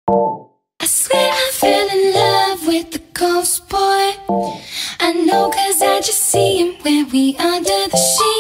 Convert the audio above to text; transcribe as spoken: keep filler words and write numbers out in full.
I swear I fell in love with the ghost boy. I know 'cause I just see him when we under the sheets.